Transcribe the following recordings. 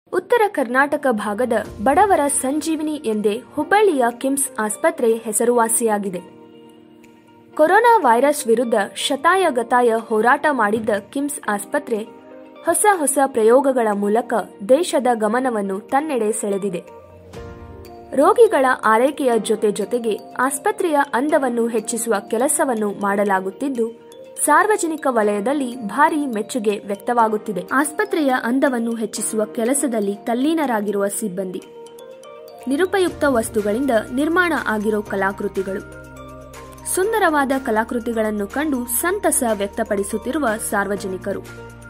ಉತ್ತರ ಕರ್ನಾಟಕ ಭಾಗದ ಬಡವರ ಸಂಜೀವಿನಿ ಎಂದೇ ಹುಬ್ಬಳ್ಳಿಯ ಕಿಮ್ಸ್ ಆಸ್ಪತ್ರೆ ಹೆಸರುವಾಸಿಯಾಗಿದೆ. ಕೊರೋನಾ ವೈರಸ್ ವಿರುದ್ಧ ಶತಾಯಗತಾಯ ಹೋರಾಟ ಮಾಡಿದ್ದ ಕಿಮ್ಸ್ ಆಸ್ಪತ್ರೆ ಹೊಸ ಪ್ರಯೋಗಗಳ ಮೂಲಕ ದೇಶದ ಗಮನವನ್ನು ತನ್ನೆಡೆ ಸೆಳೆದಿದೆ. ರೋಗಿಗಳ ಆರೈಕೆಯ ಜೊತೆಗೆ ಆಸ್ಪತ್ರೆಯ ಅಂದವನ್ನು ಹೆಚ್ಚಿಸುವ ಕೆಲಸವನ್ನು ಮಾಡಲಾಗುತ್ತಿದ್ದು, ಸಾರ್ವಜನಿಕ ವಲಯದಲ್ಲಿ ಭಾರೀ ಮೆಚ್ಚುಗೆ ವ್ಯಕ್ತವಾಗುತ್ತಿದೆ. ಆಸ್ಪತ್ರೆಯ ಅಂದವನ್ನು ಹೆಚ್ಚಿಸುವ ಕೆಲಸದಲ್ಲಿ ತಲ್ಲೀನರಾಗಿರುವ ಸಿಬ್ಬಂದಿ, ನಿರುಪಯುಕ್ತ ವಸ್ತುಗಳಿಂದ ನಿರ್ಮಾಣ ಆಗಿರೋ ಕಲಾಕೃತಿಗಳು, ಸುಂದರವಾದ ಕಲಾಕೃತಿಗಳನ್ನು ಕಂಡು ಸಂತಸ ವ್ಯಕ್ತಪಡಿಸುತ್ತಿರುವ ಸಾರ್ವಜನಿಕರು.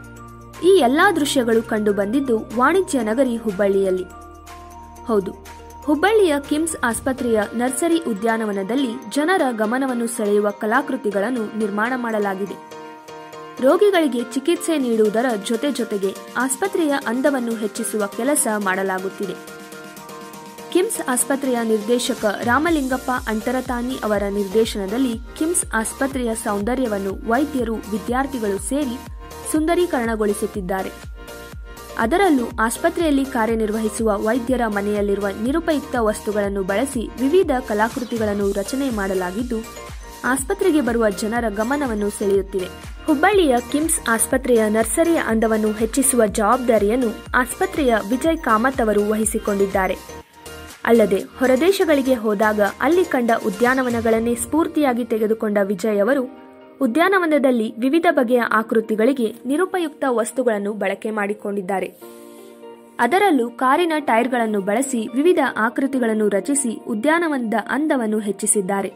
ಈ ಎಲ್ಲಾ ದೃಶ್ಯಗಳು ಕಂಡು ಬಂದಿದ್ದು ವಾಣಿಜ್ಯ ನಗರಿ ಹುಬ್ಬಳ್ಳಿಯಲ್ಲಿ. ಹೌದು, ಹುಬ್ಬಳ್ಳಿಯ ಕಿಮ್ಸ್ ಆಸ್ಪತ್ರೆಯ ನರ್ಸರಿ ಉದ್ಯಾನವನದಲ್ಲಿ ಜನರ ಗಮನವನ್ನು ಸೆಳೆಯುವ ಕಲಾಕೃತಿಗಳನ್ನು ನಿರ್ಮಾಣ ಮಾಡಲಾಗಿದೆ. ರೋಗಿಗಳಿಗೆ ಚಿಕಿತ್ಸೆ ನೀಡುವುದರ ಜೊತೆಗೆ ಆಸ್ಪತ್ರೆಯ ಅಂದವನ್ನು ಹೆಚ್ಚಿಸುವ ಕೆಲಸ ಮಾಡಲಾಗುತ್ತಿದೆ. ಕಿಮ್ಸ್ ಆಸ್ಪತ್ರೆಯ ನಿರ್ದೇಶಕ ರಾಮಲಿಂಗಪ್ಪ ಅಂಟರತಾನಿ ಅವರ ನಿರ್ದೇಶನದಲ್ಲಿ ಕಿಮ್ಸ್ ಆಸ್ಪತ್ರೆಯ ಸೌಂದರ್ಯವನ್ನು ವೈದ್ಯರು, ವಿದ್ಯಾರ್ಥಿಗಳು ಸೇರಿ ಸುಂದರೀಕರಣಗೊಳಿಸುತ್ತಿದ್ದಾರೆ. ಅದರಲ್ಲೂ ಆಸ್ಪತ್ರೆಯಲ್ಲಿ ಕಾರ್ಯನಿರ್ವಹಿಸುವ ವೈದ್ಯರ ಮನೆಯಲ್ಲಿರುವ ನಿರುಪಯುಕ್ತ ವಸ್ತುಗಳನ್ನು ಬಳಸಿ ವಿವಿಧ ಕಲಾಕೃತಿಗಳನ್ನು ರಚನೆ ಮಾಡಲಾಗಿದ್ದು, ಆಸ್ಪತ್ರೆಗೆ ಬರುವ ಜನರ ಗಮನವನ್ನು ಸೆಳೆಯುತ್ತಿವೆ. ಹುಬ್ಬಳ್ಳಿಯ ಕಿಮ್ಸ್ ಆಸ್ಪತ್ರೆಯ ನರ್ಸರಿಯ ಅಂದವನ್ನು ಹೆಚ್ಚಿಸುವ ಜವಾಬ್ದಾರಿಯನ್ನು ಆಸ್ಪತ್ರೆಯ ವಿಜಯ್ ಕಾಮತ್ ಅವರು ವಹಿಸಿಕೊಂಡಿದ್ದಾರೆ. ಅಲ್ಲದೆ ಹೊರದೇಶಗಳಿಗೆ ಹೋದಾಗ ಅಲ್ಲಿ ಕಂಡ ಉದ್ಯಾನವನಗಳನ್ನೇ ಸ್ಫೂರ್ತಿಯಾಗಿ ತೆಗೆದುಕೊಂಡ ವಿಜಯ್ ಅವರು ಉದ್ಯಾನವನದಲ್ಲಿ ವಿವಿಧ ಬಗೆಯ ಆಕೃತಿಗಳಿಗೆ ನಿರುಪಯುಕ್ತ ವಸ್ತುಗಳನ್ನು ಬಳಕೆ ಮಾಡಿಕೊಂಡಿದ್ದಾರೆ. ಅದರಲ್ಲೂ ಕಾರಿನ ಟೈರ್ಗಳನ್ನು ಬಳಸಿ ವಿವಿಧ ಆಕೃತಿಗಳನ್ನು ರಚಿಸಿ ಉದ್ಯಾನವನದ ಅಂದವನ್ನು ಹೆಚ್ಚಿಸಿದ್ದಾರೆ.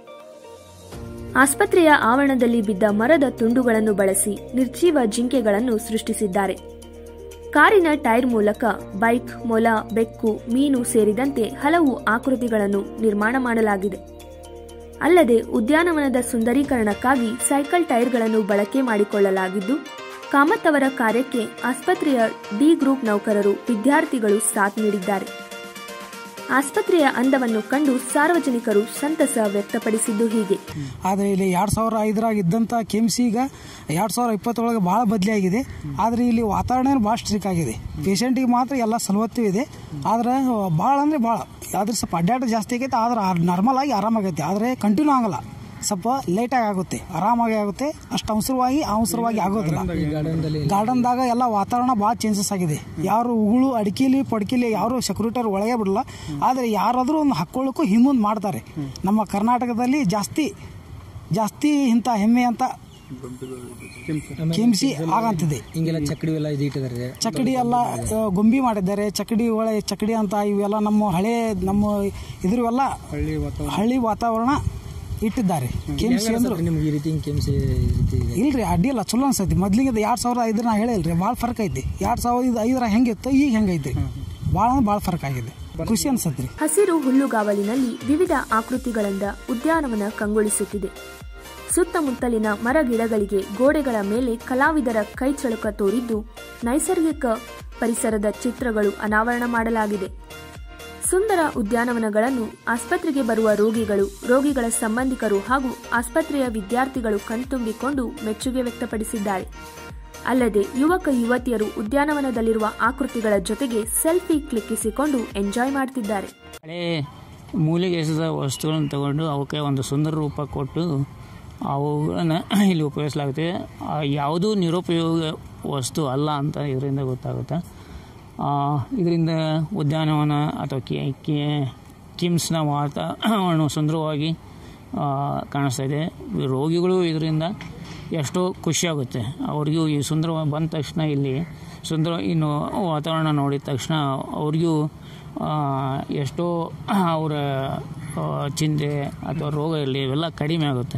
ಆಸ್ಪತ್ರೆಯ ಆವರಣದಲ್ಲಿ ಬಿದ್ದ ಮರದ ತುಂಡುಗಳನ್ನು ಬಳಸಿ ನಿರ್ಜೀವ ಜಿಂಕೆಗಳನ್ನು ಸೃಷ್ಟಿಸಿದ್ದಾರೆ. ಕಾರಿನ ಟೈರ್ ಮೂಲಕ ಬೈಕ್, ಮೊಲ, ಬೆಕ್ಕು, ಮೀನು ಸೇರಿದಂತೆ ಹಲವು ಆಕೃತಿಗಳನ್ನು ನಿರ್ಮಾಣ ಮಾಡಲಾಗಿದೆ. ಅಲ್ಲದೆ ಉದ್ಯಾನವನದ ಸುಂದರೀಕರಣಕ್ಕಾಗಿ ಸೈಕಲ್ ಟೈರ್ಗಳನ್ನು ಬಳಕೆ ಮಾಡಿಕೊಳ್ಳಲಾಗಿದ್ದು, ಕಾಮತ್ ಅವರ ಕಾರ್ಯಕ್ಕೆ ಆಸ್ಪತ್ರೆಯ ಡಿ ಗ್ರೂಪ್ ನೌಕರರು, ವಿದ್ಯಾರ್ಥಿಗಳು ಸಾಥ್ ನೀಡಿದ್ದಾರೆ. ಆಸ್ಪತ್ರೆಯ ಅಂದವನ್ನು ಕಂಡು ಸಾರ್ವಜನಿಕರು ಸಂತಸ ವ್ಯಕ್ತಪಡಿಸಿದ್ದು ಹೀಗೆ. ಆದರೆ ಇಲ್ಲಿ 2005 ಇದ್ದಂಥ ಕಿಮ್ಸ್ ಈಗ 2020 ಭಾಳ ಬದಲಾಗಿದೆ. ಆದರೆ ಇಲ್ಲಿ ವಾತಾವರಣ ಭಾಳ ಸ್ಟ್ರಿಕ್ ಆಗಿದೆ. ಪೇಷಂಟಿಗೆ ಮಾತ್ರ ಎಲ್ಲ ಸವಲತ್ತು ಇದೆ. ಆದರೆ ಭಾಳ ಅಂದರೆ ಭಾಳ ಆದ್ರೆ ಸ್ವಲ್ಪ ಅಡ್ಡಾಟ ಜಾಸ್ತಿ ಆಗೈತೆ. ಆದ್ರೆ ನಾರ್ಮಲ್ ಆಗಿ ಆರಾಮಾಗೈತೆ. ಆದರೆ ಕಂಟಿನ್ಯೂ ಆಗಲ್ಲ, ಸ್ವಲ್ಪ ಲೇಟಾಗಿ ಆಗುತ್ತೆ, ಆರಾಮಾಗಿ ಆಗುತ್ತೆ. ಅಷ್ಟು ಅವಸರವಾಗಿ ಆಗೋದಿಲ್ಲ. ಗಾರ್ಡನ್ದಾಗ ಎಲ್ಲ ವಾತಾವರಣ ಭಾಳ ಚೇಂಜಸ್ ಆಗಿದೆ. ಯಾರು ಉಗುಳು ಅಡಿಕೆಲಿ ಪಡ್ಕಿಲಿ ಯಾರು ಸೆಕ್ಯೂರಿಟರ್ ಒಳಗೆ ಬಿಡಲ್ಲ. ಆದರೆ ಯಾರಾದರೂ ಒಂದು ಹಾಕ್ಕೊಳ್ಳೋಕ್ಕೂ ಹಿಂದೊಂದು ಮಾಡ್ತಾರೆ. ನಮ್ಮ ಕರ್ನಾಟಕದಲ್ಲಿ ಜಾಸ್ತಿ ಇಂಥ ಹೆಮ್ಮೆ ಅಂತ ಕಿಮ್ಸಿ ಆಗಂತಿದೆ. ಚಕಡಿ ಎಲ್ಲ ಗೊಂಬಿ ಮಾಡಿದ್ದಾರೆ. ಚಕಡಿ ಅಂತ ಇವೆಲ್ಲ ನಮ್ಮ ಇದ್ರವೆಲ್ಲ ಹಳ್ಳಿ ವಾತಾವರಣ ಇಟ್ಟಿದ್ದಾರೆ. ಕೆಮ್ಸಿ ಅಂದ್ರೆ ಇಲ್ರಿ, ಅಡ್ಡಿಲ್ಲ, ಚಲೋ ಅನ್ಸೈತಿ. ಮೊದ್ಲಿಗೆ 2005 ನಾ ಹೇಳಿಲ್ರಿ, ಭಾಳ ಫರ್ಕ್ ಐತಿ. 2005 ಹೆಂಗಿತ್ತು ಈಗ ಹೆಂಗೈತಿ, ಭಾಳ ಫರ್ಕ್ ಆಗಿದೆ. ಖುಷಿ ಅನ್ಸತ್ರಿ. ಹಸಿರು ಹುಲ್ಲುಗಾವಲಿನಲ್ಲಿ ವಿವಿಧ ಆಕೃತಿಗಳಿಂದ ಉದ್ಯಾನವನ ಕಂಗೊಳಿಸುತ್ತಿದೆ. ಸುತ್ತಮುತ್ತಲಿನ ಮರ ಗಿಡಗಳಿಗೆ ಗೋಡೆಗಳ ಮೇಲೆ ಕಲಾವಿದರ ಕೈಚಳಕ ತೋರಿದ್ದು, ನೈಸರ್ಗಿಕ ಪರಿಸರದ ಚಿತ್ರಗಳು ಅನಾವರಣ ಮಾಡಲಾಗಿದೆ. ಸುಂದರ ಉದ್ಯಾನವನಗಳನ್ನು ಆಸ್ಪತ್ರೆಗೆ ಬರುವ ರೋಗಿಗಳ ಸಂಬಂಧಿಕರು ಹಾಗೂ ಆಸ್ಪತ್ರೆಯ ವಿದ್ಯಾರ್ಥಿಗಳು ಕಣ್ತುಂಬಿಕೊಂಡು ಮೆಚ್ಚುಗೆ ವ್ಯಕ್ತಪಡಿಸಿದ್ದಾರೆ. ಅಲ್ಲದೆ ಯುವಕ ಯುವತಿಯರು ಉದ್ಯಾನವನದಲ್ಲಿರುವ ಆಕೃತಿಗಳ ಜೊತೆಗೆ ಸೆಲ್ಫಿ ಕ್ಲಿಕ್ಕಿಸಿಕೊಂಡು ಎಂಜಾಯ್ ಮಾಡುತ್ತಿದ್ದಾರೆ. ಹಳೆ ಮೂಲೆಗೆ ಎಸೆದ ವಸ್ತುಗಳನ್ನು ತಗೊಂಡು ಅವಕ್ಕೆ ಒಂದು ಸುಂದರ ರೂಪ ಕೊಟ್ಟು ಅವುಗಳನ್ನು ಇಲ್ಲಿ ಉಪಯೋಗಿಸಲಾಗುತ್ತೆ. ಯಾವುದೂ ನಿರುಪಯೋಗ ವಸ್ತು ಅಲ್ಲ ಅಂತ ಇದರಿಂದ ಗೊತ್ತಾಗುತ್ತೆ. ಇದರಿಂದ ಉದ್ಯಾನವನ ಅಥವಾ ಕಿಮ್ಸ್ನ ವಾತಾವರಣ ಸುಂದರವಾಗಿ ಕಾಣಿಸ್ತಾ ಇದೆ. ರೋಗಿಗಳು ಇದರಿಂದ ಎಷ್ಟೋ ಖುಷಿಯಾಗುತ್ತೆ. ಅವರಿಗೂ ಈ ಸುಂದರವಾಗಿ ಬಂದ ತಕ್ಷಣ ಇಲ್ಲಿ ಇನ್ನು ವಾತಾವರಣ ನೋಡಿದ ತಕ್ಷಣ ಅವ್ರಿಗೂ ಎಷ್ಟೋ ಅವರ ಚಿಂತೆ ಅಥವಾ ರೋಗ ಇರಲಿ ಇವೆಲ್ಲ ಕಡಿಮೆ ಆಗುತ್ತೆ.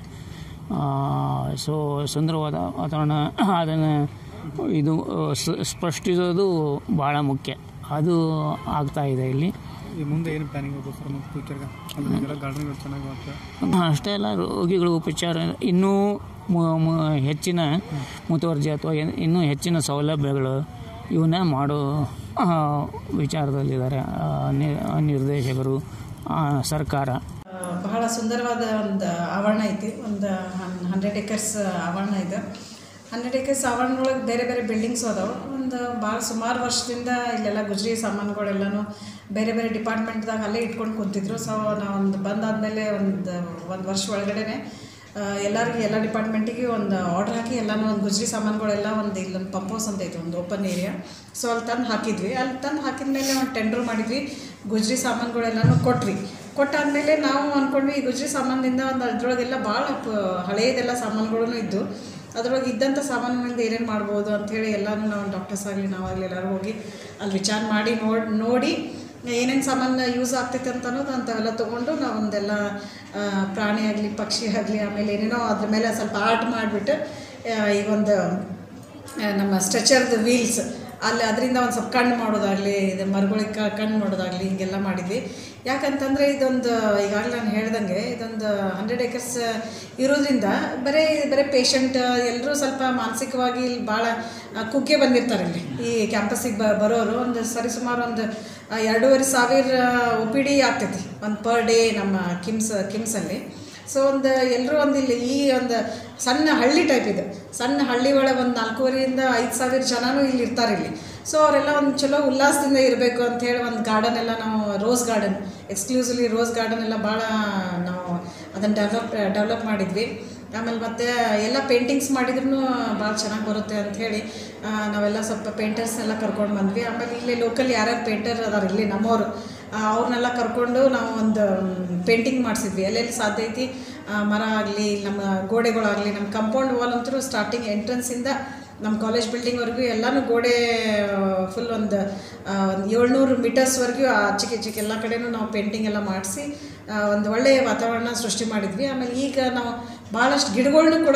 ಸೊ ಸುಂದರವಾದ ವಾತಾವರಣ ಅದನ್ನು ಇದು ಸ್ಪಷ್ಟಿಸೋದು ಭಾಳ ಮುಖ್ಯ. ಅದು ಆಗ್ತಾ ಇದೆ ಇಲ್ಲಿ. ಮುಂದೆ ಏನು ಪ್ಲಾನಿಂಗ್ ಅಷ್ಟೇ ಅಲ್ಲ, ರೋಗಿಗಳು ಉಪಚಾರ ಇನ್ನೂ ಹೆಚ್ಚಿನ ಮುತುವರ್ಜಿ ಅಥವಾ ಇನ್ನೂ ಹೆಚ್ಚಿನ ಸೌಲಭ್ಯಗಳು ಇವನ್ನ ಮಾಡೋ ವಿಚಾರದಲ್ಲಿದ್ದಾರೆ ನಿರ್ದೇಶಕರು, ಸರ್ಕಾರ. ಬಹಳ ಸುಂದರವಾದ ಒಂದು ಆವರಣ ಐತಿ. ಒಂದು 100 acres ಆವರಣ ಇದೆ. 100 acres ಆವರಣದೊಳಗೆ ಬೇರೆ ಬೇರೆ ಬಿಲ್ಡಿಂಗ್ಸ್ ಅದಾವೆ. ಒಂದು ಭಾಳ ಸುಮಾರು ವರ್ಷದಿಂದ ಇಲ್ಲೆಲ್ಲ ಗುಜರಿ ಸಾಮಾನುಗಳೆಲ್ಲನೂ ಬೇರೆ ಬೇರೆ ಡಿಪಾರ್ಟ್ಮೆಂಟ್ದಾಗ ಅಲ್ಲೇ ಇಟ್ಕೊಂಡು ಕುಂತಿದ್ರು. ಸೊ ನಾವು ಒಂದು ಬಂದಾದಮೇಲೆ ಒಂದು ವರ್ಷ ಒಳಗಡೆ ಎಲ್ಲರಿಗೂ ಎಲ್ಲ ಡಿಪಾರ್ಟ್ಮೆಂಟಿಗೆ ಒಂದು ಆರ್ಡ್ರ್ ಹಾಕಿ ಎಲ್ಲನೂ ಒಂದು ಗುಜರಿ ಸಾಮಾನುಗಳೆಲ್ಲ ಇಲ್ಲೊಂದು ಪಂಪ್ ಹೌಸ್ ಅಂತ ಐತೆ, ಒಂದು ಓಪನ್ ಏರಿಯಾ. ಸೊ ಅಲ್ಲಿ ತಂದು ಹಾಕಿದ್ವಿ. ಅಲ್ಲಿ ತಂದು ಹಾಕಿದ ಮೇಲೆ ಒಂದು ಟೆಂಡರ್ ಮಾಡಿದ್ವಿ, ಗುಜರಿ ಸಾಮಾನುಗಳೆಲ್ಲನೂ ಕೊಟ್ವಿ. ಕೊಟ್ಟಾದಮೇಲೆ ನಾವು ಅಂದ್ಕೊಂಡ್ವಿ ಈ ಗುಜರಿ ಸಾಮಾನಿಂದ ಒಂದು ಅದ್ರೊಳಗೆಲ್ಲ ಭಾಳ ಹಳೆಯದೆಲ್ಲ ಸಾಮಾನುಗಳೂ ಇದ್ದು ಅದ್ರೊಳಗೆ ಇದ್ದಂಥ ಸಾಮಾನುಗಳಿಂದ ಏನೇನು ಮಾಡ್ಬೋದು ಅಂಥೇಳಿ ಎಲ್ಲನೂ ನಾವು ಡಾಕ್ಟರ್ಸ್ ಆಗಲಿ ನಾವಾಗಲಿ ಎಲ್ಲರೂ ಹೋಗಿ ಅಲ್ಲಿ ವಿಚಾರ ಮಾಡಿ ನೋಡಿ ಏನೇನು ಸಾಮಾನು ಯೂಸ್ ಆಗ್ತೈತೆ ಅಂತ ಅನ್ನೋದು ಅಂಥವೆಲ್ಲ ತೊಗೊಂಡು ನಾವು ಒಂದೆಲ್ಲ ಪ್ರಾಣಿ ಆಗಲಿ ಪಕ್ಷಿ ಆಗಲಿ ಆಮೇಲೆ ಏನೇನೋ ಅದ್ರ ಮೇಲೆ ಸ್ವಲ್ಪ ಆರ್ಟ್ ಮಾಡಿಬಿಟ್ಟು ಈಗ ಒಂದು ನಮ್ಮ ಸ್ಟ್ರೆಚರ್ದು ವೀಲ್ಸ್ ಅಲ್ಲಿ ಅದರಿಂದ ಒಂದು ಸ್ವಲ್ಪ ಕಣ್ಣು ಮಾಡೋದಾಗಲಿ, ಇದು ಮರಗಳಿಗೆ ಕಣ್ಣು ಮಾಡೋದಾಗಲಿ ಹಿಂಗೆಲ್ಲ ಮಾಡಿದ್ವಿ. ಯಾಕಂತಂದರೆ ಇದೊಂದು ಈಗಾಗಲೇ ನಾನು ಹೇಳ್ದಂಗೆ ಇದೊಂದು 100 acres ಇರೋದ್ರಿಂದ ಬರೀ ಪೇಷಂಟ್ ಎಲ್ಲರೂ ಸ್ವಲ್ಪ ಮಾನಸಿಕವಾಗಿ ಇಲ್ಲಿ ಭಾಳ ಕುಗ್ಗೆ ಬಂದಿರ್ತಾರೆ. ಇಲ್ಲಿ ಈ ಕ್ಯಾಂಪಸ್ಸಿಗೆ ಬರೋರು ಒಂದು ಸರಿಸುಮಾರು ಒಂದು 2,500 OPD ಆಗ್ತೈತಿ ಒಂದು ಪರ್ ಡೇ ನಮ್ಮ ಕಿಮ್ಸಲ್ಲಿ. ಸೊ ಎಲ್ಲರೂ ಇಲ್ಲಿ ಈ ಒಂದು ಸಣ್ಣ ಹಳ್ಳಿ ಟೈಪ್ ಇದೆ. ಸಣ್ಣ ಹಳ್ಳಿ ಒಳಗೆ ಒಂದು 4,500 to 5,000 ಜನನೂ ಇಲ್ಲಿ ಇರ್ತಾರೆ ಇಲ್ಲಿ. ಸೊ ಅವರೆಲ್ಲ ಒಂದು ಚಲೋ ಉಲ್ಲಾಸದಿಂದ ಇರಬೇಕು ಅಂಥೇಳಿ ಒಂದು ಗಾರ್ಡನ್ ಎಲ್ಲ ನಾವು rose garden exclusively rose garden ಎಲ್ಲ ಭಾಳ ನಾವು ಅದನ್ನು ಡೆವಲಪ್ ಮಾಡಿದ್ವಿ. ಆಮೇಲೆ ಮತ್ತು ಎಲ್ಲ ಪೇಂಟಿಂಗ್ಸ್ ಮಾಡಿದ್ರೂ ಭಾಳ ಚೆನ್ನಾಗಿ ಬರುತ್ತೆ ಅಂಥೇಳಿ ನಾವೆಲ್ಲ ಸ್ವಲ್ಪ ಪೇಂಟರ್ಸ್ನೆಲ್ಲ ಕರ್ಕೊಂಡು ಬಂದ್ವಿ. ಆಮೇಲೆ ಇಲ್ಲಿ ಲೋಕಲ್ ಯಾರ್ಯಾರು ಪೇಂಟರ್ ಅದಾರ ಇಲ್ಲಿ ನಮ್ಮವರು ಅವ್ರನ್ನೆಲ್ಲ ಕರ್ಕೊಂಡು ನಾವು ಒಂದು ಪೇಂಟಿಂಗ್ ಮಾಡಿಸಿದ್ವಿ. ಎಲ್ಲೆಲ್ಲಿ ಸಾಧ್ಯ ಐತಿ ಮರ ಆಗಲಿ, ನಮ್ಮ ಗೋಡೆಗಳಾಗಲಿ, ನಮ್ಮ ಕಾಂಪೌಂಡ್ ವಾಲ್ ಅಂತೂ ಸ್ಟಾರ್ಟಿಂಗ್ ಎಂಟ್ರೆನ್ಸಿಂದ ನಮ್ಮ ಕಾಲೇಜ್ ಬಿಲ್ಡಿಂಗ್ವರೆಗೂ ಎಲ್ಲನೂ ಗೋಡೆ ಫುಲ್ ಒಂದು 700 ಮೀಟರ್ಸ್ವರೆಗೂ ಆಚೆಗೆ ಎಲ್ಲ ಕಡೆನೂ ನಾವು ಪೇಂಟಿಂಗ್ ಎಲ್ಲ ಮಾಡಿಸಿ ಒಂದು ಒಳ್ಳೆಯ ವಾತಾವರಣ ಸೃಷ್ಟಿ ಮಾಡಿದ್ವಿ. ಆಮೇಲೆ ಈಗ ನಾವು ಭಾಳಷ್ಟು ಗಿಡಗಳ್ನೂ ಕೂಡ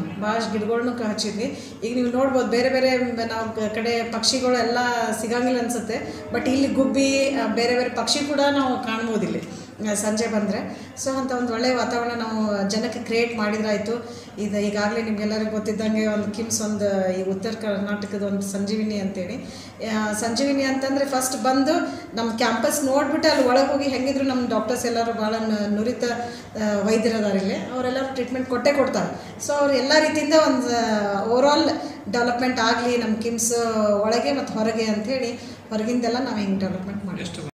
ಹಚ್ಚಿದ್ವಿ. ಈಗ ನೀವು ನೋಡ್ಬೋದು ಬೇರೆ ಬೇರೆ ನಾವು ಕಡೆ ಪಕ್ಷಿಗಳು ಎಲ್ಲ ಸಿಗಂಗಿಲ್ಲ ಅನಿಸುತ್ತೆ, ಬಟ್ ಇಲ್ಲಿ ಗುಬ್ಬಿ ಬೇರೆ ಬೇರೆ ಪಕ್ಷಿ ಕೂಡ ನಾವು ಕಾಣ್ಬೋದು ಇಲ್ಲಿ ಸಂಜೆ ಬಂದರೆ. ಸೊ ಅಂಥ ಒಂದು ಒಳ್ಳೆಯ ವಾತಾವರಣ ನಾವು ಜನಕ್ಕೆ ಕ್ರಿಯೇಟ್ ಮಾಡಿದ್ರಾಯಿತು. ಈಗಾಗಲೇ ನಿಮಗೆಲ್ಲರಿಗೂ ಗೊತ್ತಿದ್ದಂಗೆ ಒಂದು ಕಿಮ್ಸ್ ಈ ಉತ್ತರ ಕರ್ನಾಟಕದ ಒಂದು ಸಂಜೀವಿನಿ ಅಂತೇಳಿ. ಸಂಜೀವಿನಿ ಅಂತಂದರೆ ಫಸ್ಟ್ ಬಂದು ನಮ್ಮ ಕ್ಯಾಂಪಸ್ ನೋಡಿಬಿಟ್ಟು ಅಲ್ಲಿ ಒಳಗೆ ಹೋಗಿ ಹೆಂಗಿದ್ರು ನಮ್ಮ ಡಾಕ್ಟರ್ಸ್ ಎಲ್ಲರೂ ಭಾಳ ನುರಿತ ವೈದ್ಯರದಾರಿಲ್ಲಿ ಅವರೆಲ್ಲರೂ ಟ್ರೀಟ್ಮೆಂಟ್ ಕೊಡ್ತಾರೆ. ಸೊ ಅವ್ರು ಎಲ್ಲ ರೀತಿಯಿಂದ ಒಂದು ಓವರಾಲ್ ಡೆವಲಪ್ಮೆಂಟ್ ಆಗಲಿ ನಮ್ಮ ಕಿಮ್ಸ್ ಒಳಗೆ ಮತ್ತು ಹೊರಗೆ ಅಂಥೇಳಿ ಹೊರಗಿಂದೆಲ್ಲ ನಾವು ಹಿಂಗೆ ಡೆವಲಪ್ಮೆಂಟ್ ಮಾಡಿ